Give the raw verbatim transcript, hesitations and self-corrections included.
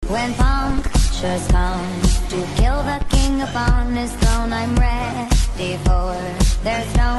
When punctures come to kill the king upon his throne, I'm ready for. There's no